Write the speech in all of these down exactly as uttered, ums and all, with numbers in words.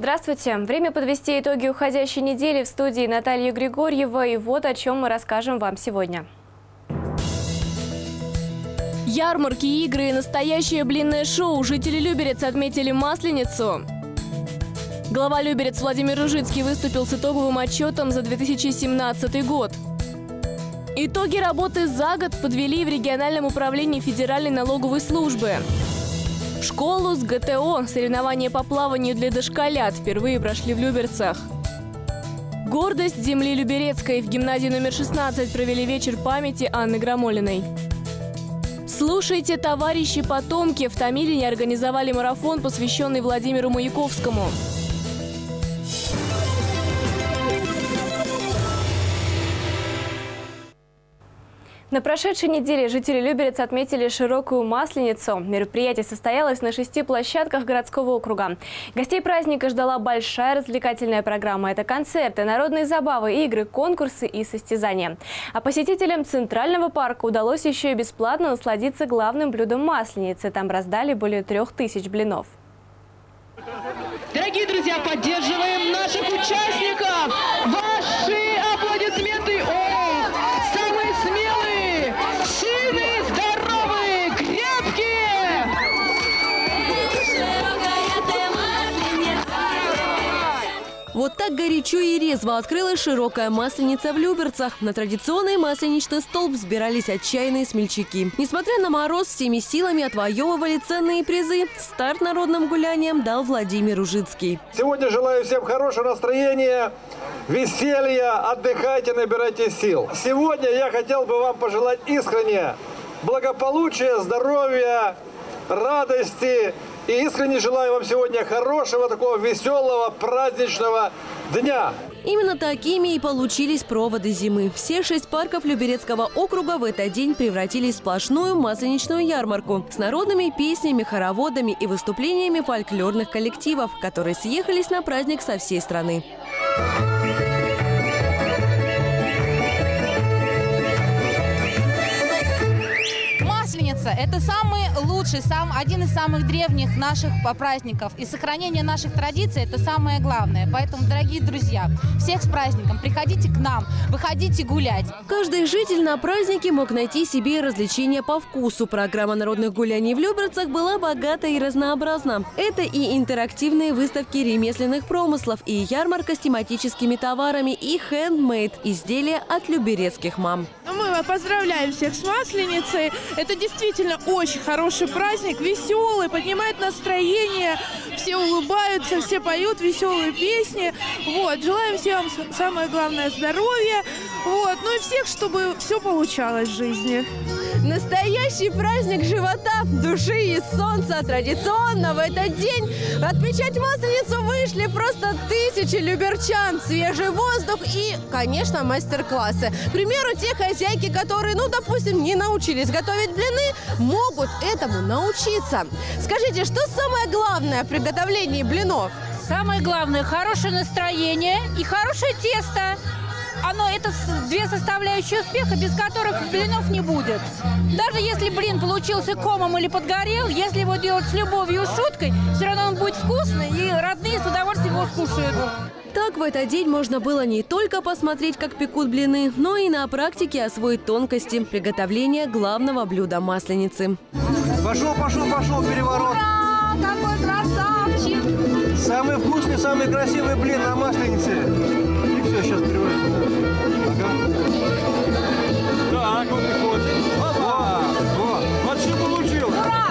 Здравствуйте! Время подвести итоги уходящей недели. В студии Наталья Григорьева. И вот о чем мы расскажем вам сегодня. Ярмарки, игры и настоящее блинное шоу. Жители Люберец отметили Масленицу. Глава Люберец Владимир Ружицкий выступил с итоговым отчетом за две тысячи семнадцатый год. Итоги работы за год подвели в региональном управлении Федеральной налоговой службы. Школу с ГТО. Соревнования по плаванию для дошколят впервые прошли в Люберцах. Гордость земли Люберецкой. В гимназии номер шестнадцать провели вечер памяти Анны Громолиной. Слушайте, товарищи потомки. В Томилине организовали марафон, посвященный Владимиру Маяковскому. На прошедшей неделе жители Люберец отметили широкую Масленицу. Мероприятие состоялось на шести площадках городского округа. Гостей праздника ждала большая развлекательная программа. Это концерты, народные забавы, игры, конкурсы и состязания. А посетителям Центрального парка удалось еще и бесплатно насладиться главным блюдом Масленицы. Там раздали более трех тысяч блинов. Дорогие друзья, поддерживаем наших участников! Ваши аплодисменты! О, самые смелые, сильные, здоровые, крепкие! Вот так горячо и резво открылась широкая Масленица в Люберцах. На традиционный масленичный столб сбирались отчаянные смельчаки. Несмотря на мороз, всеми силами отвоевывали ценные призы. Старт народным гуляниям дал Владимир Ружицкий. Сегодня желаю всем хорошего настроения, веселья, отдыхайте, набирайте сил. Сегодня я хотел бы вам пожелать искренне благополучия, здоровья, радости. И искренне желаю вам сегодня хорошего, такого веселого, праздничного дня. Именно такими и получились проводы зимы. Все шесть парков Люберецкого округа в этот день превратились в сплошную масленичную ярмарку с народными песнями, хороводами и выступлениями фольклорных коллективов, которые съехались на праздник со всей страны. Это самый лучший, сам, один из самых древних наших праздников. И сохранение наших традиций – это самое главное. Поэтому, дорогие друзья, всех с праздником. Приходите к нам, выходите гулять. Каждый житель на празднике мог найти себе развлечения по вкусу. Программа народных гуляний в Люберцах была богата и разнообразна. Это и интерактивные выставки ремесленных промыслов, и ярмарка с тематическими товарами, и хендмейд – изделия от люберецких мам. Мы поздравляем всех с Масленицей. Это действительно очень хороший праздник, веселый, поднимает настроение. Все улыбаются, все поют веселые песни. Вот. Желаем всем, самое главное, здоровья. Вот. Ну и всех, чтобы все получалось в жизни. Настоящий праздник живота, души и солнца. Традиционно в этот день отмечать Масленицу вышли просто тысячи люберчан. Свежий воздух и, конечно, мастер-классы. К примеру, те хозяйки, которые, ну, допустим, не научились готовить блины, могут этому научиться. Скажите, что самое главное в приготовлении блинов? Самое главное – хорошее настроение и хорошее тесто. Оно, это две составляющие успеха, без которых блинов не будет. Даже если блин получился комом или подгорел, если его делать с любовью и шуткой, все равно он будет вкусный, и родные с удовольствием его скушают. Так в этот день можно было не только посмотреть, как пекут блины, но и на практике освоить тонкости приготовления главного блюда Масленицы. Пошел, пошел, пошел переворот. Ура! Какой красавчик! Самый вкусный, самый красивый блин на Масленице. И все, сейчас переворот. Так, вот и хочет. Опа! Вот, вот что получил.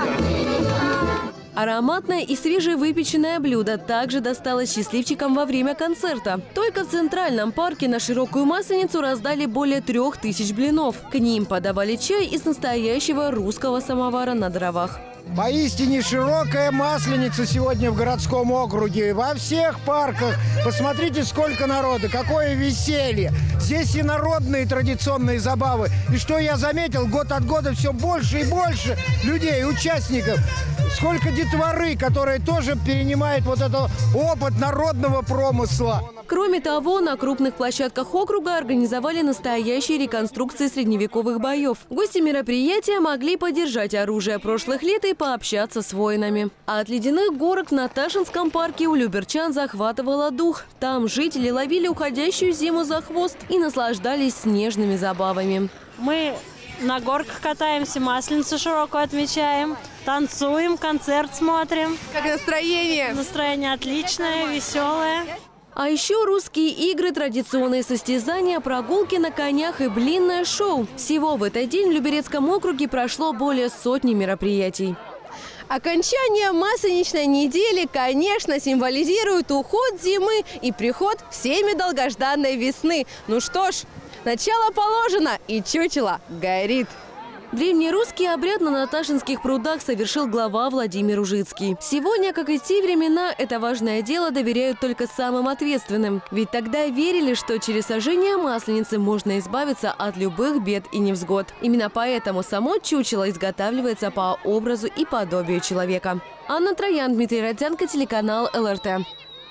Ароматное и свежевыпеченное блюдо также досталось счастливчикам во время концерта. Только в Центральном парке на широкую Масленицу раздали более трех тысяч блинов. К ним подавали чай из настоящего русского самовара на дровах. Поистине широкая Масленица сегодня в городском округе. Во всех парках. Посмотрите, сколько народа, какое веселье. Здесь и народные традиционные забавы. И что я заметил, год от года все больше и больше людей, участников. сколько детворы, которая тоже перенимает вот этот опыт народного промысла. Кроме того, на крупных площадках округа организовали настоящие реконструкции средневековых боев. Гости мероприятия могли подержать оружие прошлых лет и пообщаться с воинами. А от ледяных горок в Наташинском парке у люберчан захватывало дух. Там жители ловили уходящую зиму за хвост и наслаждались снежными забавами. Мы на горках катаемся, Масленицу широкую отмечаем, танцуем, концерт смотрим. Как настроение? Настроение отличное, веселое. А еще русские игры, традиционные состязания, прогулки на конях и блинное шоу. Всего в этот день в Люберецком округе прошло более сотни мероприятий. Окончание масленичной недели, конечно, символизирует уход зимы и приход всеми долгожданной весны. Ну что ж, начало положено, и чучело горит. Древнерусский обряд на Наташинских прудах совершил глава Владимир Ужицкий. Сегодня, как и в те времена, это важное дело доверяют только самым ответственным. Ведь тогда верили, что через сожжение масленицы можно избавиться от любых бед и невзгод. Именно поэтому само чучело изготавливается по образу и подобию человека. Анна Троян, Дмитрий Родзянко, телеканал эл эр тэ.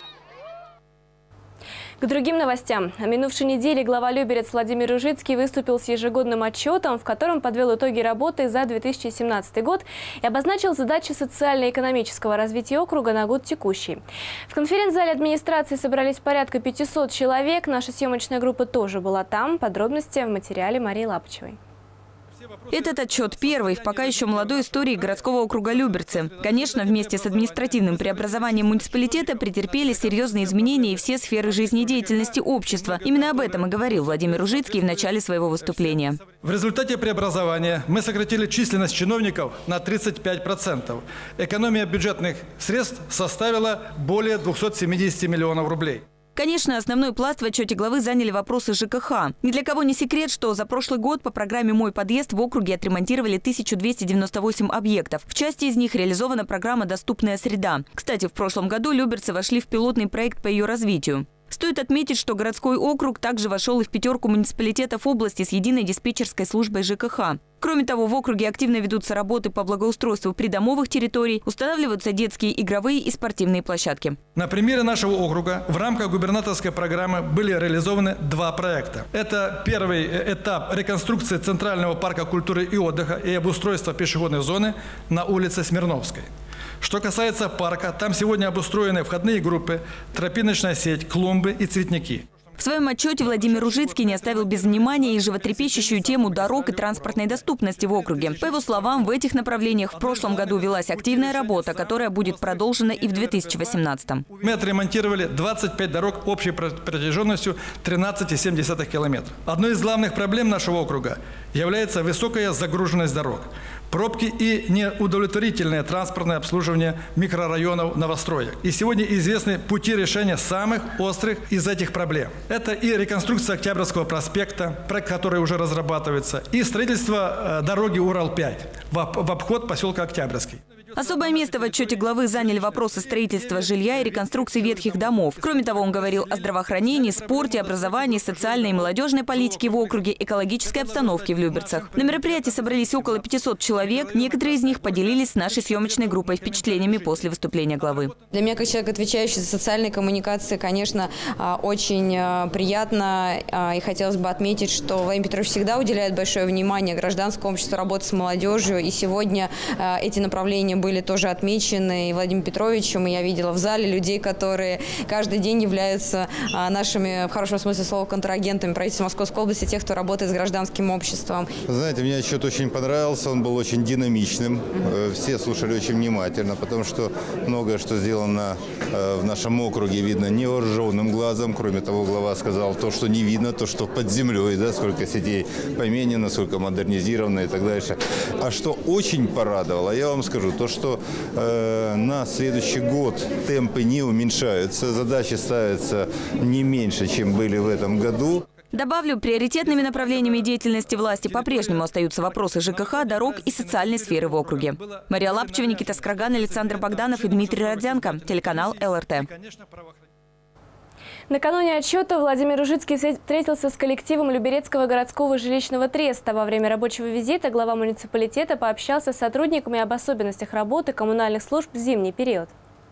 К другим новостям. На минувшей неделе глава Люберец Владимир Ужицкий выступил с ежегодным отчетом, в котором подвел итоги работы за две тысячи семнадцатый год и обозначил задачи социально-экономического развития округа на год текущий. В конференц-зале администрации собрались порядка пятисот человек. Наша съемочная группа тоже была там. Подробности в материале Марии Лапочевой. Этот отчет первый в пока еще молодой истории городского округа Люберцы. Конечно, вместе с административным преобразованием муниципалитета претерпели серьезные изменения и все сферы жизнедеятельности общества. Именно об этом и говорил Владимир Ужицкий в начале своего выступления. В результате преобразования мы сократили численность чиновников на тридцать пять процентов. Экономия бюджетных средств составила более двухсот семидесяти миллионов рублей. Конечно, основной пласт в отчете главы заняли вопросы жэ ка ха. Ни для кого не секрет, что за прошлый год по программе «Мой подъезд» в округе отремонтировали тысячу двести девяносто восемь объектов. В части из них реализована программа «Доступная среда». Кстати, в прошлом году люберцы вошли в пилотный проект по ее развитию. Стоит отметить, что городской округ также вошел и в пятерку муниципалитетов области с единой диспетчерской службой жэ ка ха. Кроме того, в округе активно ведутся работы по благоустройству придомовых территорий, устанавливаются детские игровые и спортивные площадки. На примере нашего округа в рамках губернаторской программы были реализованы два проекта. Это первый этап реконструкции Центрального парка культуры и отдыха и обустройства пешеходной зоны на улице Смирновской. Что касается парка, там сегодня обустроены входные группы, тропиночная сеть, клумбы и цветники. В своем отчете Владимир Ужицкий не оставил без внимания и животрепещущую тему дорог и транспортной доступности в округе. По его словам, в этих направлениях в прошлом году велась активная работа, которая будет продолжена и в две тысячи восемнадцатом. Мы отремонтировали двадцать пять дорог общей протяженностью тринадцать целых семь десятых километра. Одной из главных проблем нашего округа является высокая загруженность дорог, пробки и неудовлетворительное транспортное обслуживание микрорайонов новостроек. И сегодня известны пути решения самых острых из этих проблем. Это и реконструкция Октябрьского проспекта, проект, который уже разрабатывается, и строительство дороги Урал пять в обход поселка Октябрьский. Особое место в отчете главы заняли вопросы строительства жилья и реконструкции ветхих домов. Кроме того, он говорил о здравоохранении, спорте, образовании, социальной и молодежной политике в округе, экологической обстановке в Люберцах. На мероприятии собрались около пятисот человек. Некоторые из них поделились с нашей съемочной группой впечатлениями после выступления главы. Для меня, как человек, отвечающий за социальные коммуникации, конечно, очень приятно. И хотелось бы отметить, что Владимир Петрович всегда уделяет большое внимание гражданскому обществу, работе с молодежью. И сегодня эти направления были тоже отмечены и Владимиром Петровичем. И я видела в зале людей, которые каждый день являются нашими, в хорошем смысле слова, контрагентами правительства Московской области, тех, кто работает с гражданским обществом. Знаете, мне отчет очень понравился, он был очень динамичным. Все слушали очень внимательно, потому что многое, что сделано в нашем округе, видно невооруженным глазом. Кроме того, глава сказал то, что не видно, то, что под землей, да, сколько сетей поменено, сколько модернизировано и так дальше. А что очень порадовало, я вам скажу, то, что э, на следующий год темпы не уменьшаются, задачи ставятся не меньше, чем были в этом году. Добавлю, приоритетными направлениями деятельности власти по-прежнему остаются вопросы жэ ка ха, дорог и социальной сферы в округе. Мария Лапчева, Никита Скраган, Александр Богданов и Дмитрий Родзянко. Телеканал эл эр тэ. Накануне отчета Владимир Ружицкий встретился с коллективом Люберецкого городского жилищного треста. Во время рабочего визита глава муниципалитета пообщался с сотрудниками об особенностях работы коммунальных служб в зимний период.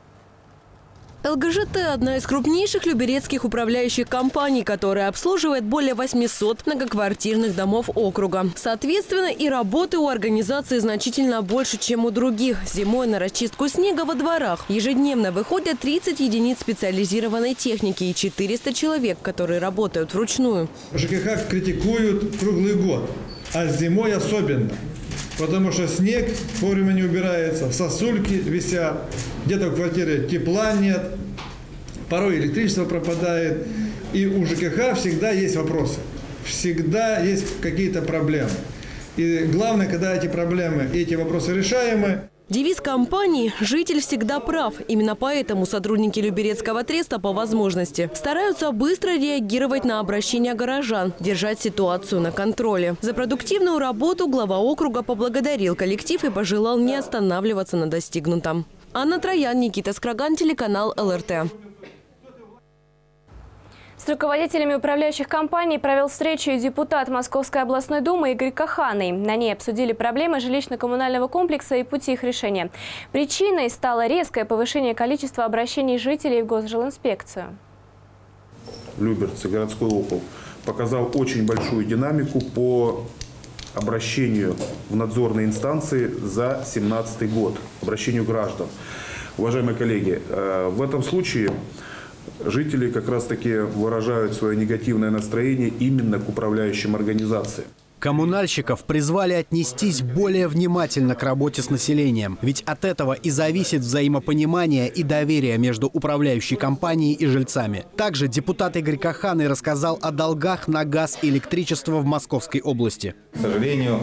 ЛГЖТ – одна из крупнейших люберецких управляющих компаний, которая обслуживает более восьмисот многоквартирных домов округа. Соответственно, и работы у организации значительно больше, чем у других. Зимой на расчистку снега во дворах ежедневно выходят тридцать единиц специализированной техники и четыреста человек, которые работают вручную. ЖКХ критикуют круглый год, а зимой особенно. Потому что снег вовремя не убирается, сосульки висят, где-то в квартире тепла нет, порой электричество пропадает. И у ЖКХ всегда есть вопросы, всегда есть какие-то проблемы. И главное, когда эти проблемы и эти вопросы решаемы. Девиз компании «Житель всегда прав». Именно поэтому сотрудники Люберецкого треста по возможности стараются быстро реагировать на обращения горожан, держать ситуацию на контроле. За продуктивную работу глава округа поблагодарил коллектив и пожелал не останавливаться на достигнутом. Анна Троян, Никита Скраган, телеканал ЛРТ. С руководителями управляющих компаний провел встречу и депутат Московской областной думы Игорь Каханый. На ней обсудили проблемы жилищно-коммунального комплекса и пути их решения. Причиной стало резкое повышение количества обращений жителей в госжилинспекцию. Люберцы, городской округ, показал очень большую динамику по обращению в надзорные инстанции за две тысячи семнадцатый год, обращению граждан. Уважаемые коллеги, в этом случае жители как раз-таки выражают свое негативное настроение именно к управляющим организациям. Коммунальщиков призвали отнестись более внимательно к работе с населением. Ведь от этого и зависит взаимопонимание и доверие между управляющей компанией и жильцами. Также депутат Игорь Каханый рассказал о долгах на газ и электричество в Московской области. К сожалению,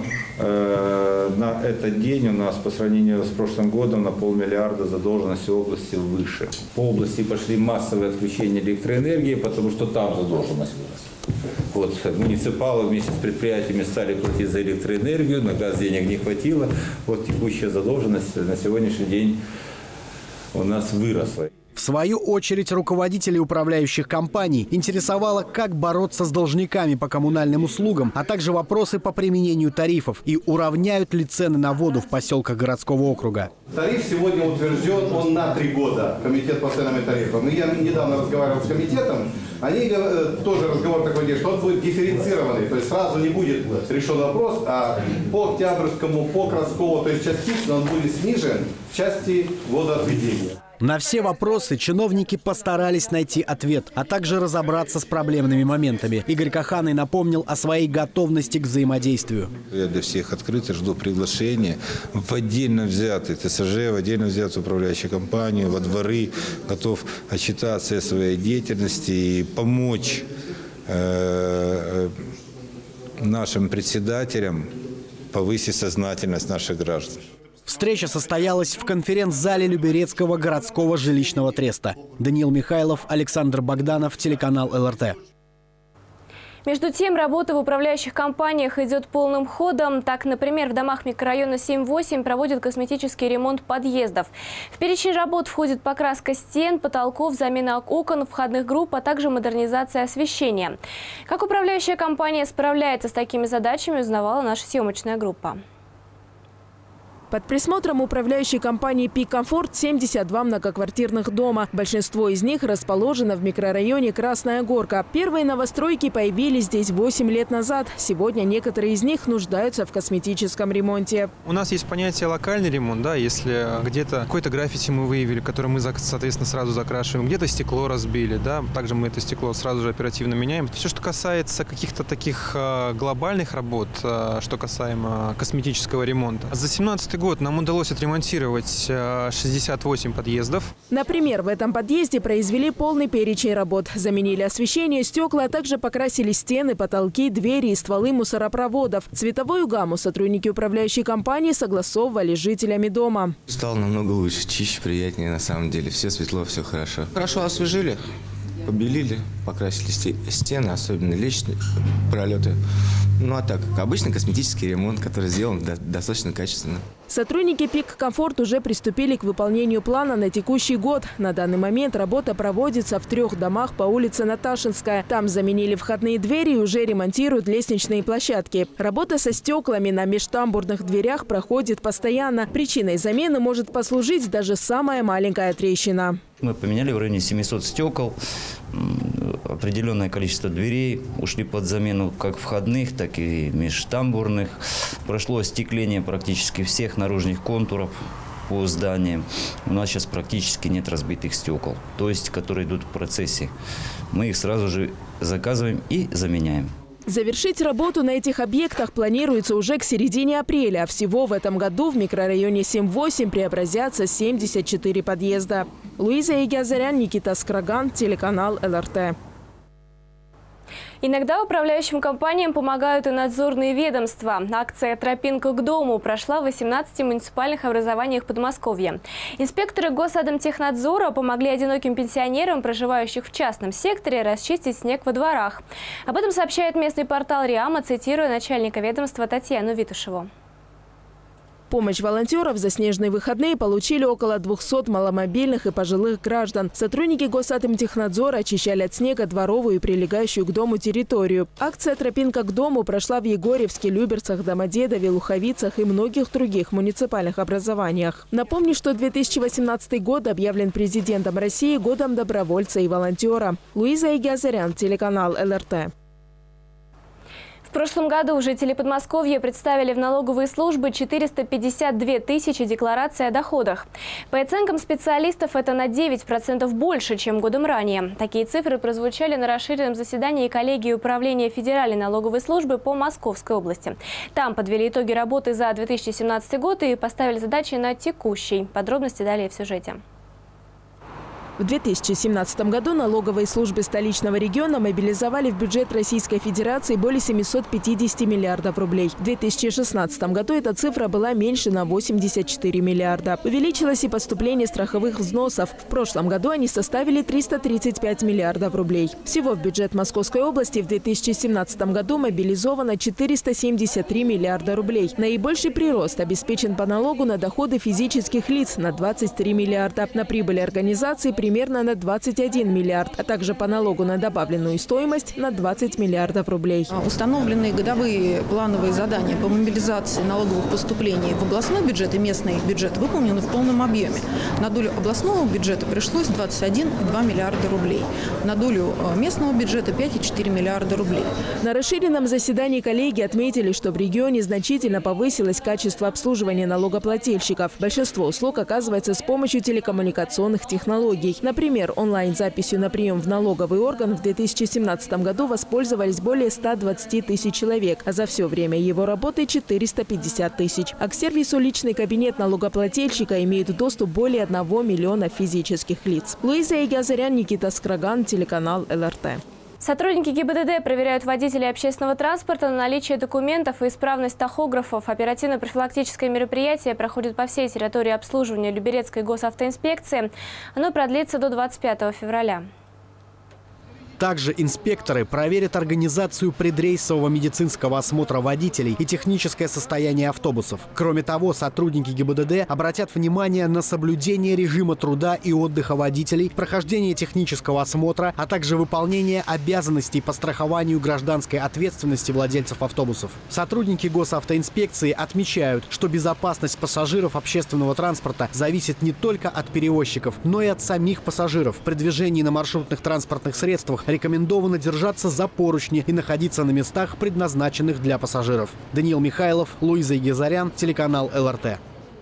на этот день у нас по сравнению с прошлым годом на полмиллиарда задолженности области выше. По области пошли массовые отключения электроэнергии, потому что там задолженность выросла. Вот, муниципалы вместе с предприятиями стали платить за электроэнергию, на газ денег не хватило. Вот текущая задолженность на сегодняшний день у нас выросла. В свою очередь, руководителей управляющих компаний интересовало, как бороться с должниками по коммунальным услугам, а также вопросы по применению тарифов и уравняют ли цены на воду в поселках городского округа. Тариф сегодня утвержден, он на три года, комитет по ценам и тарифам. И я недавно разговаривал с комитетом, они тоже разговор такой делают, что он будет дифференцированный, то есть сразу не будет решен вопрос, а по Октябрьскому, по Краскову, то есть частично он будет снижен в части водоотведения. На все вопросы чиновники постарались найти ответ, а также разобраться с проблемными моментами. Игорь Каханый напомнил о своей готовности к взаимодействию. Я для всех открыт и жду приглашения в отдельно взятый ТСЖ, в отдельно взятую управляющую компанию, во дворы. Готов отчитаться о своей деятельности и помочь э, нашим председателям повысить сознательность наших граждан. Встреча состоялась в конференц-зале Люберецкого городского жилищного треста. Даниил Михайлов, Александр Богданов, телеканал ЛРТ. Между тем, работа в управляющих компаниях идет полным ходом. Так, например, в домах микрорайона семь-восемь проводят косметический ремонт подъездов. В перечень работ входит покраска стен, потолков, замена окон, входных групп, а также модернизация освещения. Как управляющая компания справляется с такими задачами, узнавала наша съемочная группа. Под присмотром управляющей компании «Пик Комфорт» семьдесят два многоквартирных дома. Большинство из них расположено в микрорайоне Красная Горка. Первые новостройки появились здесь восемь лет назад. Сегодня некоторые из них нуждаются в косметическом ремонте. У нас есть понятие локальный ремонт, да, если где-то какой-то граффити мы выявили, который мы, соответственно, сразу закрашиваем, где-то стекло разбили, да, также мы это стекло сразу же оперативно меняем. Все, что касается каких-то таких э, глобальных работ, э, что касаемо косметического ремонта. За семнадцатый год нам удалось отремонтировать шестьдесят восемь подъездов. Например, в этом подъезде произвели полный перечень работ. Заменили освещение, стекла, а также покрасили стены, потолки, двери и стволы мусоропроводов. Цветовую гамму сотрудники управляющей компании согласовывали с жителями дома. Стало намного лучше, чище, приятнее на самом деле. Все светло, все хорошо. Хорошо освежили. побелили, покрасили стены, особенно лестничные пролеты. Ну а так, обычный косметический ремонт, который сделан достаточно качественно. Сотрудники ПИК «Комфорт» уже приступили к выполнению плана на текущий год. На данный момент работа проводится в трех домах по улице Наташинская. Там заменили входные двери и уже ремонтируют лестничные площадки. Работа со стеклами на межтамбурных дверях проходит постоянно. Причиной замены может послужить даже самая маленькая трещина. Мы поменяли в районе семисот стекол, определенное количество дверей ушли под замену как входных, так и межтамбурных. Прошло остекление практически всех наружных контуров по зданиям. У нас сейчас практически нет разбитых стекол, то есть которые идут в процессе. Мы их сразу же заказываем и заменяем. Завершить работу на этих объектах планируется уже к середине апреля. Всего в этом году в микрорайоне семь-восемь преобразятся семьдесят четыре подъезда. Луиза Игиазарян, Никита Скраган, телеканал эл эр тэ. Иногда управляющим компаниям помогают и надзорные ведомства. Акция «Тропинка к дому» прошла в восемнадцати муниципальных образованиях Подмосковья. Инспекторы Госадмтехнадзора помогли одиноким пенсионерам, проживающих в частном секторе, расчистить снег во дворах. Об этом сообщает местный портал РИАМа, цитируя начальника ведомства Татьяну Витушеву. Помощь волонтеров за снежные выходные получили около двухсот маломобильных и пожилых граждан. Сотрудники Госадмтехнадзора очищали от снега дворовую и прилегающую к дому территорию. Акция «Тропинка к дому» прошла в Егорьевске, Люберцах, Домодедове, Луховицах и многих других муниципальных образованиях. Напомню, что две тысячи восемнадцатый год объявлен президентом России годом добровольца и волонтера. Луиза Игиазарян, телеканал эл эр тэ. В прошлом году жители Подмосковья представили в налоговые службы четыреста пятьдесят две тысячи деклараций о доходах. По оценкам специалистов, это на девять процентов больше, чем годом ранее. Такие цифры прозвучали на расширенном заседании коллегии управления Федеральной налоговой службы по Московской области. Там подвели итоги работы за две тысячи семнадцатый год и поставили задачи на текущий. Подробности далее в сюжете. В две тысячи семнадцатом году налоговые службы столичного региона мобилизовали в бюджет Российской Федерации более семисот пятидесяти миллиардов рублей. В две тысячи шестнадцатом году эта цифра была меньше на восемьдесят четыре миллиарда. Увеличилось и поступление страховых взносов. В прошлом году они составили триста тридцать пять миллиардов рублей. Всего в бюджет Московской области в две тысячи семнадцатом году мобилизовано четыреста семьдесят три миллиарда рублей. Наибольший прирост обеспечен по налогу на доходы физических лиц на двадцать три миллиарда, на прибыль организаций примерно примерно на двадцать один миллиард, а также по налогу на добавленную стоимость на двадцать миллиардов рублей. Установленные годовые плановые задания по мобилизации налоговых поступлений в областной бюджет и местный бюджет выполнены в полном объеме. На долю областного бюджета пришлось двадцать один и два миллиарда рублей. На долю местного бюджета пять и четыре миллиарда рублей. На расширенном заседании коллеги отметили, что в регионе значительно повысилось качество обслуживания налогоплательщиков. Большинство услуг оказывается с помощью телекоммуникационных технологий. Например, онлайн-записью на прием в налоговый орган в две тысячи семнадцатом году воспользовались более ста двадцати тысяч человек, а за все время его работы четыреста пятьдесят тысяч. А к сервису «Личный кабинет налогоплательщика» имеют доступ более одного миллиона физических лиц. Луиза Игиазарян, Никита Скраган, телеканал эл эр тэ. Сотрудники гэ бэ дэ дэ проверяют водителей общественного транспорта на наличие документов и исправность тахографов. Оперативно-профилактическое мероприятие проходит по всей территории обслуживания Люберецкой госавтоинспекции. Оно продлится до двадцать пятого февраля. Также инспекторы проверят организацию предрейсового медицинского осмотра водителей и техническое состояние автобусов. Кроме того, сотрудники гэ бэ дэ дэ обратят внимание на соблюдение режима труда и отдыха водителей, прохождение технического осмотра, а также выполнение обязанностей по страхованию гражданской ответственности владельцев автобусов. Сотрудники госавтоинспекции отмечают, что безопасность пассажиров общественного транспорта зависит не только от перевозчиков, но и от самих пассажиров. При движении на маршрутных транспортных средствах рекомендовано держаться за поручни и находиться на местах, предназначенных для пассажиров. Даниил Михайлов, Луиза Игиазарян, телеканал эл эр тэ.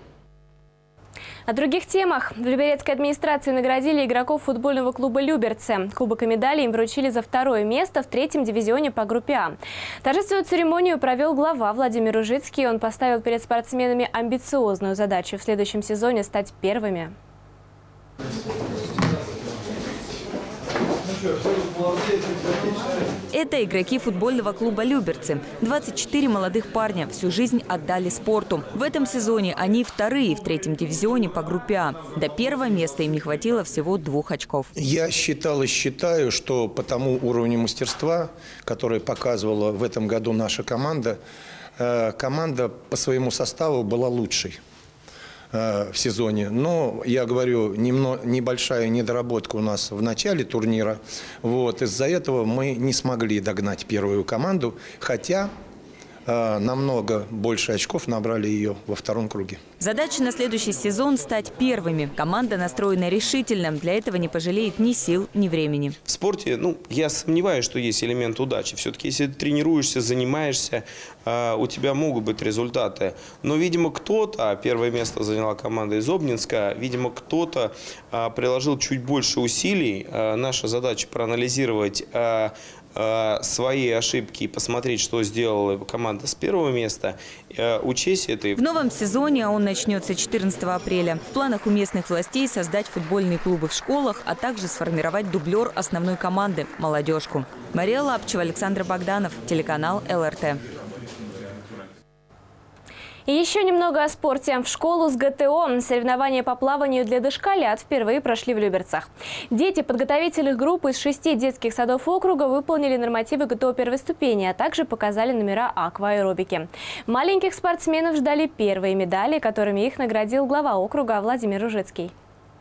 О других темах. В Люберецкой администрации наградили игроков футбольного клуба «Люберцы». Кубок и медали им вручили за второе место в третьем дивизионе по группе А. Торжественную церемонию провел глава Владимир Ружицкий. Он поставил перед спортсменами амбициозную задачу в следующем сезоне стать первыми. Это игроки футбольного клуба «Люберцы». двадцать четыре молодых парня всю жизнь отдали спорту. В этом сезоне они вторые в третьем дивизионе по группе А. До первого места им не хватило всего двух очков. Я считал и считаю, что по тому уровню мастерства, который показывала в этом году наша команда, команда по своему составу была лучшей в сезоне. Но, я говорю, немного, небольшая недоработка у нас в начале турнира. Вот, из-за этого мы не смогли догнать первую команду, хотя э, намного больше очков набрали ее во втором круге. Задача на следующий сезон – стать первыми. Команда настроена решительно. Для этого не пожалеет ни сил, ни времени. В спорте, ну, я сомневаюсь, что есть элемент удачи. Все-таки, если ты тренируешься, занимаешься, э, у тебя могут быть результаты. Но, видимо, кто-то, первое место заняла команда из Обнинска, видимо, кто-то э, приложил чуть больше усилий. Э, наша задача проанализировать э, свои ошибки и посмотреть, что сделала команда с первого места, учесть это. В новом сезоне, а он начнется четырнадцатого апреля, в планах у местных властей создать футбольные клубы в школах, а также сформировать дублер основной команды – молодежку. Мария Лапчева, Александр Богданов, телеканал эл эр тэ. И еще немного о спорте. В школу с гэ тэ о соревнования по плаванию для дошколят впервые прошли в Люберцах. Дети подготовительных групп из шести детских садов округа выполнили нормативы гэ тэ о первой ступени, а также показали номера акваэробики. Маленьких спортсменов ждали первые медали, которыми их наградил глава округа Владимир Ружицкий.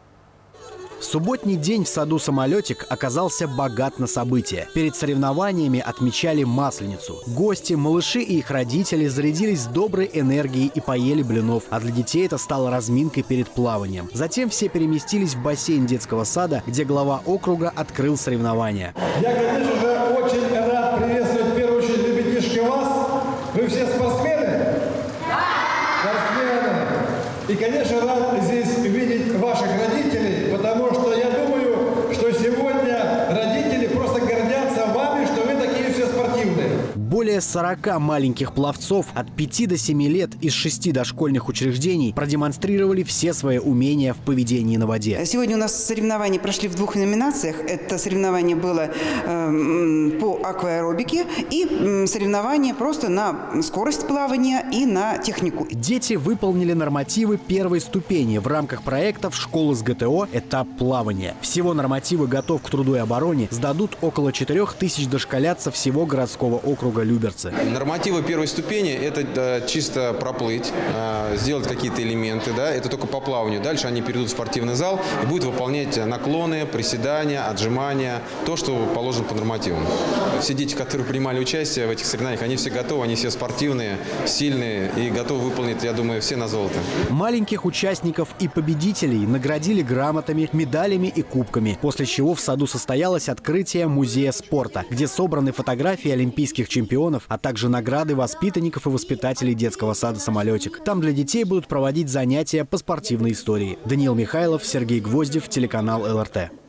Субботний день в саду «Самолетик» оказался богат на события. Перед соревнованиями отмечали Масленицу. Гости, малыши и их родители зарядились доброй энергией и поели блинов. А для детей это стало разминкой перед плаванием. Затем все переместились в бассейн детского сада, где глава округа открыл соревнования. Я, конечно же, очень рад приветствовать в первую очередь ребятишки вас. Вы все спортсмены? Да! Спортсмены. И, конечно, рад здесь видеть ваших родителей, потому что я думаю, что сегодня родители просто гордятся вами, что вы такие все спортивные. Более сорока маленьких пловцов от пяти до семи лет из шести дошкольных учреждений продемонстрировали все свои умения в поведении на воде. Сегодня у нас соревнования прошли в двух номинациях. Это соревнование было э, по акваэробике и э, соревнование просто на скорость плавания и на технику. Дети выполнили нормативы первой ступени в рамках проектов «Школа с гэ тэ о. Этап плавания». Всего нормативы «Готов к труду и обороне» сдадут около четырёх тысяч дошколят со всего городского округа Люберцы. Нормативы первой ступени – это да, чисто проплыть, э, сделать какие-то элементы, да, это только по плаванию. Дальше они перейдут в спортивный зал и будут выполнять наклоны, приседания, отжимания, то, что положено по нормативам. Все дети, которые принимали участие в этих соревнованиях, они все готовы, они все спортивные, сильные и готовы выполнить, я думаю, все на золото. Маленьких участников и победителей наградили грамотами, медалями и кубками, после чего в саду состоялось открытие музея спорта, где собраны фотографии олимпийских чемпионов, а также награды воспитанников и воспитателей детского сада «Самолетик». Там для детей будут проводить занятия по спортивной истории. Даниил Михайлов, Сергей Гвоздев, телеканал эл эр тэ.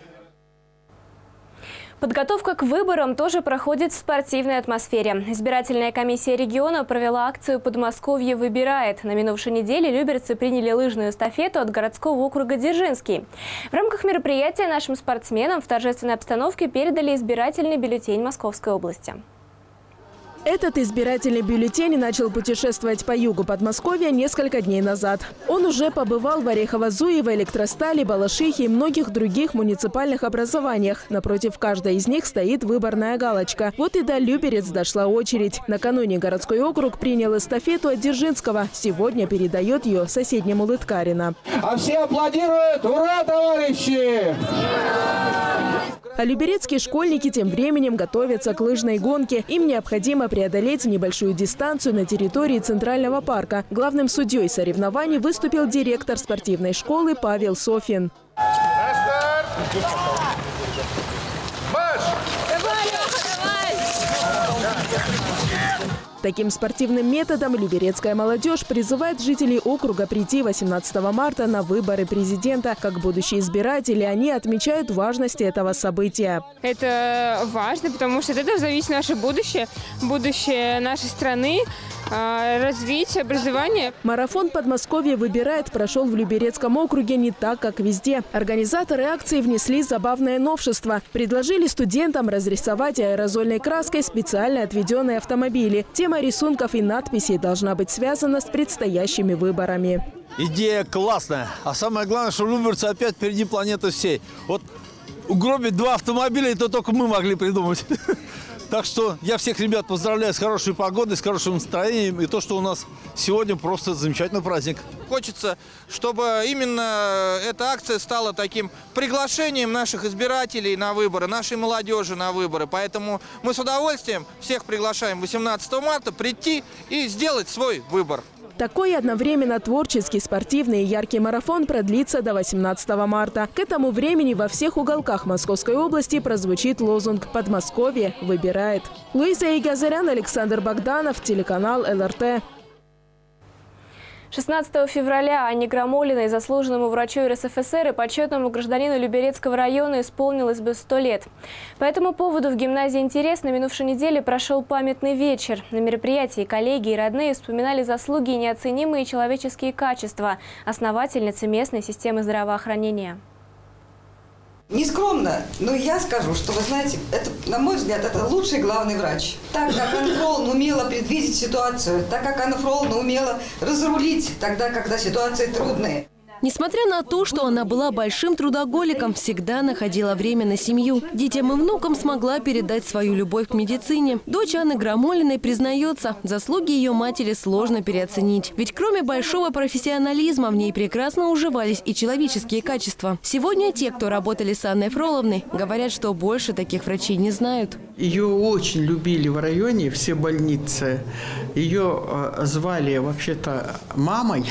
Подготовка к выборам тоже проходит в спортивной атмосфере. Избирательная комиссия региона провела акцию «Подмосковье выбирает». На минувшей неделе люберцы приняли лыжную эстафету от городского округа Дзержинский. В рамках мероприятия нашим спортсменам в торжественной обстановке передали избирательный бюллетень Московской области. Этот избирательный бюллетень начал путешествовать по югу Подмосковья несколько дней назад. Он уже побывал в Орехово-Зуево, Электростали, Балашихе и многих других муниципальных образованиях. Напротив каждой из них стоит выборная галочка. Вот и до Люберец дошла очередь. Накануне городской округ принял эстафету от Дзержинского. Сегодня передает ее соседнему Лыткарино. А все аплодируют! Ура, товарищи! А люберецкие школьники тем временем готовятся к лыжной гонке. Им необходимо преодолеть небольшую дистанцию на территории Центрального парка. Главным судьей соревнований выступил директор спортивной школы Павел Софин. Таким спортивным методом люберецкая молодежь призывает жителей округа прийти восемнадцатого марта на выборы президента. Как будущие избиратели, они отмечают важность этого события. Это важно, потому что от этого зависит наше будущее, будущее нашей страны, развитие, образование. Марафон «Подмосковье выбирает» прошел в Люберецком округе не так, как везде. Организаторы акции внесли забавное новшество. Предложили студентам разрисовать аэрозольной краской специально отведенные автомобили. Тема рисунков и надписей должна быть связана с предстоящими выборами. Идея классная. А самое главное, что люберцы опять впереди планеты всей. Вот угробить два автомобиля, это только мы могли придумать. Так что я всех ребят поздравляю с хорошей погодой, с хорошим настроением. И то, что у нас сегодня просто замечательный праздник. Хочется, чтобы именно эта акция стала таким приглашением наших избирателей на выборы, нашей молодежи на выборы. Поэтому мы с удовольствием всех приглашаем восемнадцатого марта прийти и сделать свой выбор. Такой одновременно творческий, спортивный и яркий марафон продлится до восемнадцатого марта. К этому времени во всех уголках Московской области прозвучит лозунг «Подмосковье выбирает». Луиза Игазарян, Александр Богданов, телеканал эл эр тэ. шестнадцатого февраля Анне Грамолиной, заслуженному врачу эр эс эф эс эр и почетному гражданину Люберецкого района, исполнилось бы сто лет. По этому поводу в гимназии «Интерес» на минувшей неделе прошел памятный вечер. На мероприятии коллеги и родные вспоминали заслуги и неоценимые человеческие качества основательницы местной системы здравоохранения. Нескромно, но я скажу, что, вы знаете, это, на мой взгляд, это лучший главный врач. Так как Анна Фроловна умела предвидеть ситуацию, так как Анна Фроловна умела разрулить тогда, когда ситуации трудные. Несмотря на то, что она была большим трудоголиком, всегда находила время на семью. Детям и внукам смогла передать свою любовь к медицине. Дочь Анны Грамолиной признается, заслуги ее матери сложно переоценить. Ведь кроме большого профессионализма в ней прекрасно уживались и человеческие качества. Сегодня те, кто работали с Анной Фроловной, говорят, что больше таких врачей не знают. Ее очень любили в районе, все больницы. Ее э, звали вообще-то мамой.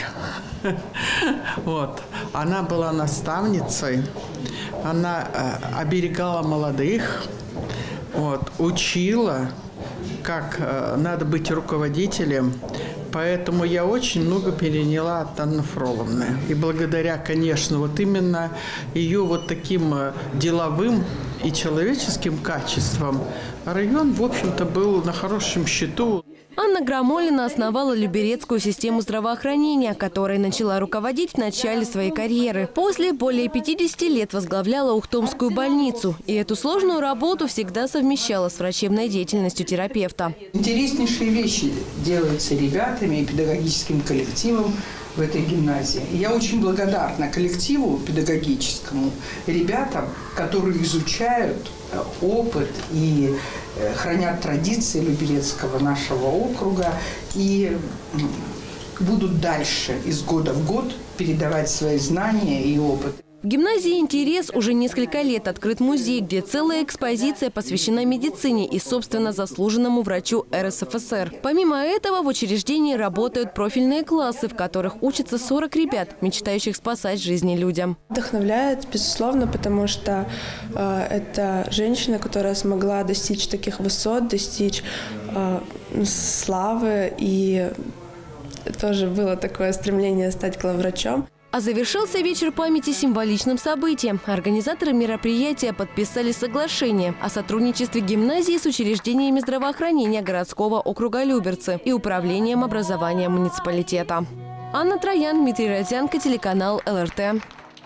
Вот. Она была наставницей, она э, оберегала молодых, вот, учила, как э, надо быть руководителем. Поэтому я очень много переняла от Анны Фроловны. И благодаря, конечно, вот именно ее вот таким э, деловым и человеческим качествам район, в общем-то, был на хорошем счету. Анна Грамолина основала Люберецкую систему здравоохранения, которой начала руководить в начале своей карьеры. После более пятидесяти лет возглавляла Ухтомскую больницу. И эту сложную работу всегда совмещала с врачебной деятельностью терапевта. Интереснейшие вещи делаются ребятами и педагогическим коллективом в этой гимназии. И я очень благодарна коллективу педагогическому, ребятам, которые изучают опыт и хранят традиции Люберецкого нашего округа и будут дальше из года в год передавать свои знания и опыт. В гимназии «Интерес» уже несколько лет открыт музей, где целая экспозиция посвящена медицине и, собственно, заслуженному врачу эр эс эф эс эр. Помимо этого, в учреждении работают профильные классы, в которых учатся сорок ребят, мечтающих спасать жизни людям. Вдохновляет, безусловно, потому что э, это женщина, которая смогла достичь таких высот, достичь э, славы, и тоже было такое стремление стать главврачом. А завершился вечер памяти символичным событием. Организаторы мероприятия подписали соглашение о сотрудничестве гимназии с учреждениями здравоохранения городского округа Люберцы и управлением образования муниципалитета. Анна Троян, Дмитрий Родзянко, телеканал эл эр тэ.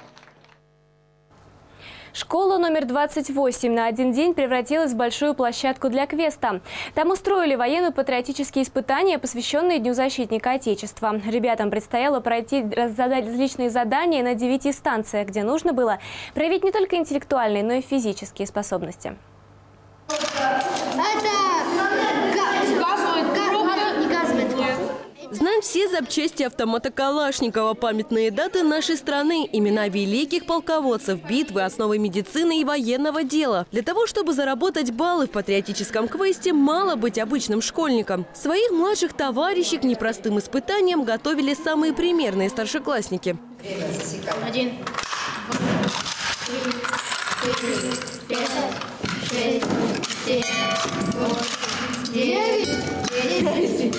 Школа номер двадцать восемь на один день превратилась в большую площадку для квеста. Там устроили военно-патриотические испытания, посвященные Дню защитника Отечества. Ребятам предстояло пройти различные задания на девяти станциях, где нужно было проявить не только интеллектуальные, но и физические способности. Знаем все запчасти автомата Калашникова, памятные даты нашей страны, имена великих полководцев, битвы, основы медицины и военного дела. Для того, чтобы заработать баллы в патриотическом квесте, мало быть обычным школьником. Своих младших товарищей к непростым испытаниям готовили самые примерные старшеклассники. Один, пять, шесть, семь, восемь, девять, десять. Один.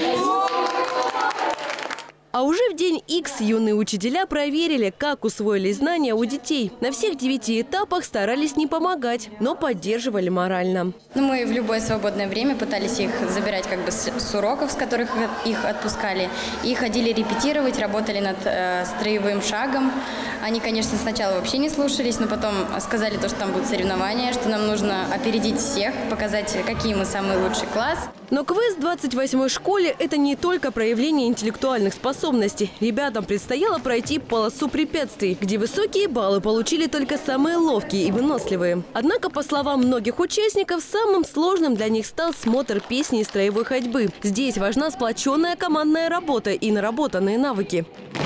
А уже в день Икс юные учителя проверили, как усвоили знания у детей. На всех девяти этапах старались не помогать, но поддерживали морально. Ну, мы в любое свободное время пытались их забирать как бы с, с уроков, с которых их отпускали. И ходили репетировать, работали над э, строевым шагом. Они, конечно, сначала вообще не слушались, но потом сказали, то, что там будут соревнования, что нам нужно опередить всех, показать, какие мы самый лучший класс. Но квест в двадцать восьмой школе – это не только проявление интеллектуальных способностей. Ребятам предстояло пройти полосу препятствий, где высокие баллы получили только самые ловкие и выносливые. Однако, по словам многих участников, самым сложным для них стал смотр песни и строевой ходьбы. Здесь важна сплоченная командная работа и наработанные навыки.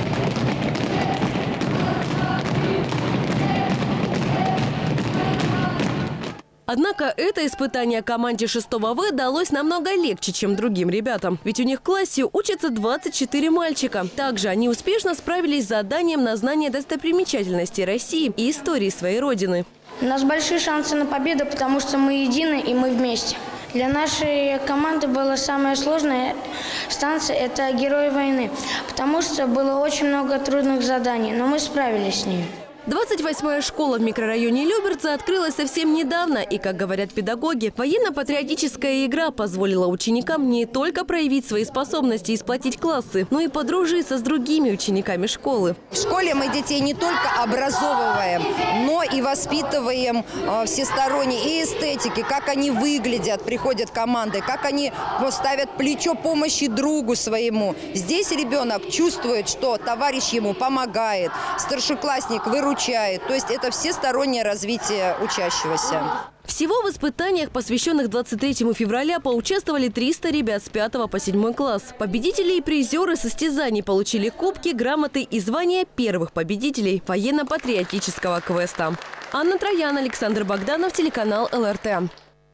Однако это испытание команде шестого В далось намного легче, чем другим ребятам. Ведь у них в классе учатся двадцать четыре мальчика. Также они успешно справились с заданием на знание достопримечательностей России и истории своей родины. У нас большие шансы на победу, потому что мы едины и мы вместе. Для нашей команды была самая сложная станция – это «Герои войны», потому что было очень много трудных заданий, но мы справились с ними. двадцать восьмая школа в микрорайоне Люберцы открылась совсем недавно. И, как говорят педагоги, военно-патриотическая игра позволила ученикам не только проявить свои способности и сплотить классы, но и подружиться с другими учениками школы. В школе мы детей не только образовываем, но и воспитываем э, всесторонне и эстетики, как они выглядят, приходят команды, как они ставят плечо помощи другу своему. Здесь ребенок чувствует, что товарищ ему помогает, старшеклассник выручает. То есть это всестороннее развитие учащегося. Всего в испытаниях, посвященных двадцать третьему февраля, поучаствовали триста ребят с пятого по седьмой класс. Победители и призеры состязаний получили кубки, грамоты и звания первых победителей военно-патриотического квеста. Анна Троян, Александр Богданов, телеканал эл эр тэ.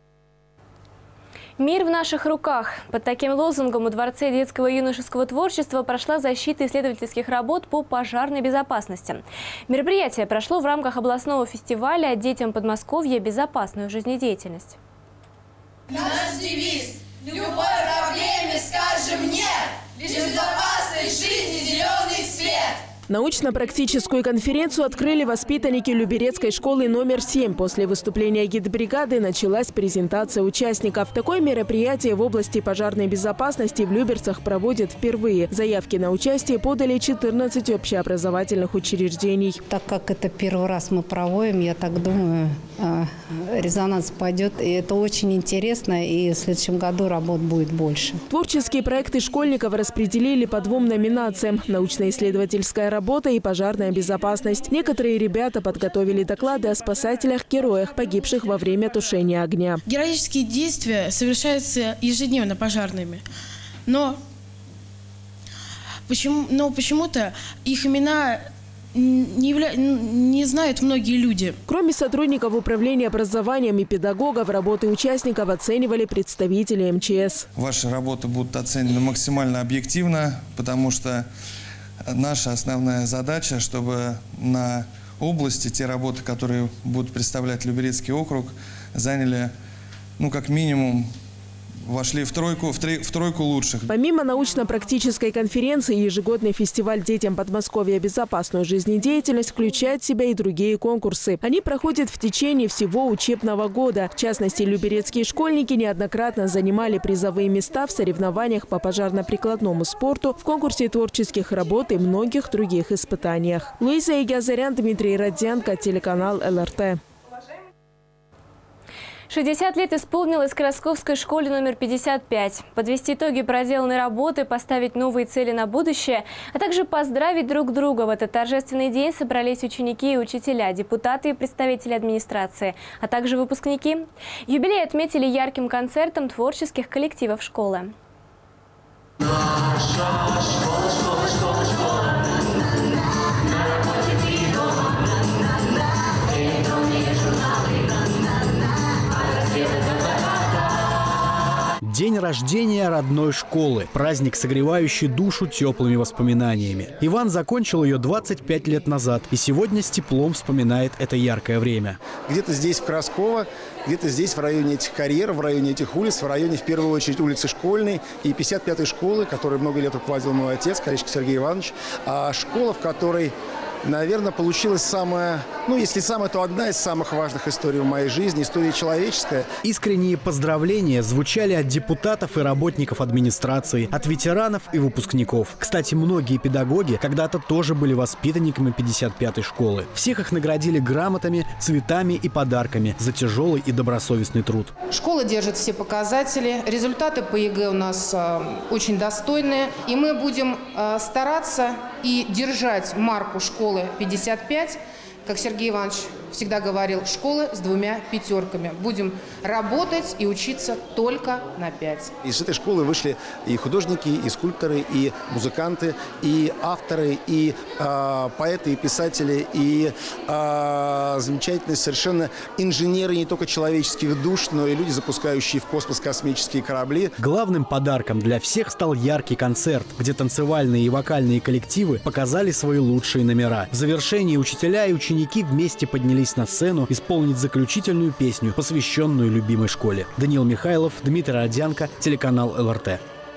Мир в наших руках. Под таким лозунгом у Дворце детского и юношеского творчества прошла защита исследовательских работ по пожарной безопасности. Мероприятие прошло в рамках областного фестиваля «Детям Подмосковья. Безопасную жизнедеятельность». Наш девиз – любой проблеме скажем «нет», лишь безопасной жизни зеленый свет. Научно-практическую конференцию открыли воспитанники Люберецкой школы номер семь. После выступления гидбригады началась презентация участников. Такое мероприятие в области пожарной безопасности в Люберцах проводят впервые. Заявки на участие подали четырнадцать общеобразовательных учреждений. Так как это первый раз мы проводим, я так думаю, резонанс пойдет. И это очень интересно, и в следующем году работ будет больше. Творческие проекты школьников распределили по двум номинациям – научно-исследовательская работа и пожарная безопасность. Некоторые ребята подготовили доклады о спасателях-героях, погибших во время тушения огня. Героические действия совершаются ежедневно пожарными, но, почему, но почему-то их имена Не, явля... не знают многие люди. Кроме сотрудников управления образованием и педагогов, работы участников оценивали представители эм че эс. Ваши работы будут оценены максимально объективно, потому что наша основная задача, чтобы на области те работы, которые будут представлять Люберецкий округ, заняли, ну, как минимум, вошли в тройку, в, три, в тройку лучших. Помимо научно-практической конференции, ежегодный фестиваль «Детям Подмосковья. Безопасную жизнедеятельность» включает в себя и другие конкурсы. Они проходят в течение всего учебного года. В частности, люберецкие школьники неоднократно занимали призовые места в соревнованиях по пожарно-прикладному спорту, в конкурсе творческих работ и многих других испытаниях. Луиза Игазарян, Дмитрий Родзянко, телеканал эл эр тэ. шестьдесят лет исполнилось Красковской школе номер пятьдесят пять. Подвести итоги проделанной работы, поставить новые цели на будущее, а также поздравить друг друга. В этот торжественный день собрались ученики и учителя, депутаты и представители администрации, а также выпускники. Юбилей отметили ярким концертом творческих коллективов школы. Наша школа, школа, школа, школа. День рождения родной школы. Праздник, согревающий душу теплыми воспоминаниями. Иван закончил ее двадцать пять лет назад и сегодня с теплом вспоминает это яркое время. Где-то здесь, в Красково, где-то здесь, в районе этих карьеров, в районе этих улиц, в районе, в первую очередь, улицы Школьной и пятьдесят пятой школы, которую много лет руководил мой отец, Колечко Сергей Иванович. А школа, в которой, наверное, получилась самая, ну, если самая, то одна из самых важных историй в моей жизни, история человеческая. Искренние поздравления звучали от депутатов и работников администрации, от ветеранов и выпускников. Кстати, многие педагоги когда-то тоже были воспитанниками пятьдесят пятой школы. Всех их наградили грамотами, цветами и подарками за тяжелый и добросовестный труд. Школа держит все показатели, результаты по ЕГЭ у нас э, очень достойные, и мы будем э, стараться и держать марку школы пятьдесят пять, как Сергей Иванович всегда говорил, школы с двумя пятерками. Будем работать и учиться только на пять. Из этой школы вышли и художники, и скульпторы, и музыканты, и авторы, и э, поэты, и писатели, и э, замечательные совершенно инженеры не только человеческих душ, но и люди, запускающие в космос космические корабли. Главным подарком для всех стал яркий концерт, где танцевальные и вокальные коллективы показали свои лучшие номера. В завершении учителя и ученики вместе поднялись на сцену исполнить заключительную песню, посвященную любимой школе. Даниил Михайлов, Дмитрий Родзянко, телеканал эл эр тэ.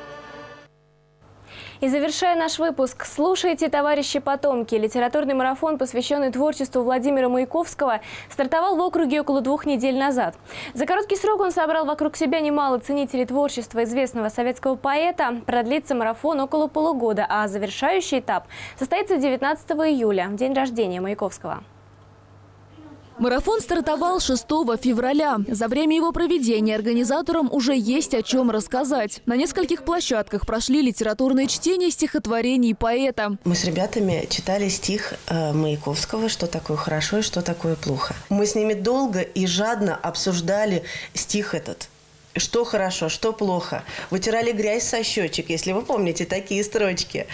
И завершая наш выпуск, слушайте, товарищи потомки. Литературный марафон, посвященный творчеству Владимира Маяковского, стартовал в округе около двух недель назад. За короткий срок он собрал вокруг себя немало ценителей творчества известного советского поэта. Продлится марафон около полугода, а завершающий этап состоится девятнадцатого июля, в день рождения Маяковского. Марафон стартовал шестого февраля. За время его проведения организаторам уже есть о чем рассказать. На нескольких площадках прошли литературные чтения стихотворений поэта. Мы с ребятами читали стих э, Маяковского «Что такое хорошо и что такое плохо». Мы с ними долго и жадно обсуждали стих этот. Что хорошо, что плохо. Вытирали грязь со щечек, если вы помните такие строчки.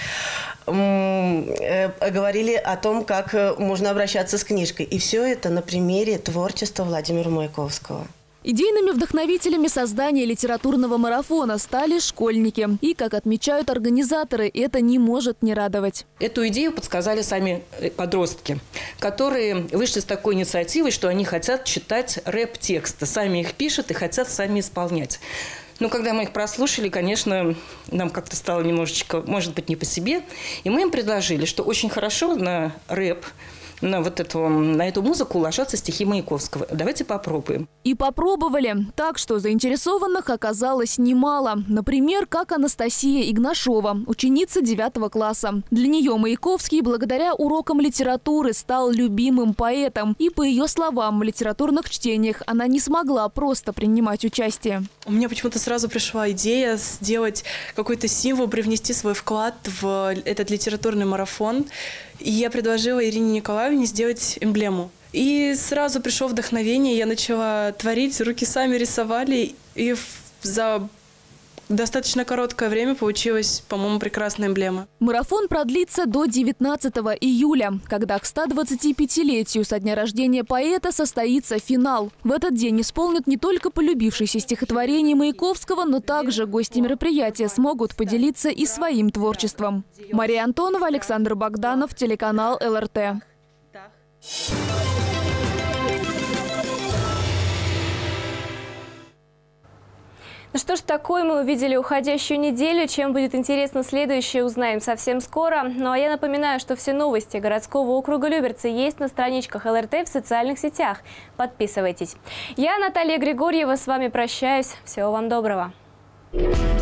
Говорили о том, как можно обращаться с книжкой. И все это на примере творчества Владимира Маяковского. Идейными вдохновителями создания литературного марафона стали школьники. И, как отмечают организаторы, это не может не радовать. Эту идею подсказали сами подростки, которые вышли с такой инициативой, что они хотят читать рэп-тексты. Сами их пишут и хотят сами исполнять. Но когда мы их прослушали, конечно, нам как-то стало немножечко, может быть, не по себе. И мы им предложили, что очень хорошо на рэп, на вот эту, на эту музыку ложатся стихи Маяковского. Давайте попробуем. И попробовали. Так что заинтересованных оказалось немало. Например, как Анастасия Игнашова, ученица девятого класса. Для нее Маяковский благодаря урокам литературы стал любимым поэтом. И, по ее словам, в литературных чтениях она не смогла просто принимать участие. У меня почему-то сразу пришла идея сделать какой-то символ, привнести свой вклад в этот литературный марафон. И я предложила Ирине Николаевне сделать эмблему. И сразу пришло вдохновение, я начала творить, руки сами рисовали, и за достаточно короткое время получилась, по-моему, прекрасная эмблема. Марафон продлится до девятнадцатого июля, когда к ста двадцатипятилетию со дня рождения поэта состоится финал. В этот день исполнят не только полюбившиеся стихотворения Маяковского, но также гости мероприятия смогут поделиться и своим творчеством. Мария Антонова, Александр Богданов, телеканал эл эр тэ. Ну что ж, такое мы увидели уходящую неделю. Чем будет интересно следующее, узнаем совсем скоро. Ну а я напоминаю, что все новости городского округа Люберцы есть на страничках эл эр тэ в социальных сетях. Подписывайтесь. Я, Наталья Григорьева, с вами прощаюсь. Всего вам доброго.